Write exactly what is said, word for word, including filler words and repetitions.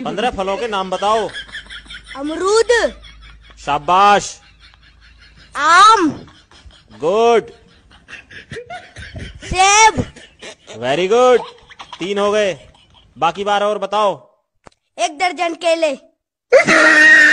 पंद्रह फलों के नाम बताओ। अमरूद, शाबाश। आम, गुड। सेब, वेरी गुड। तीन हो गए, बाकी बारह और बताओ। एक दर्जन केले।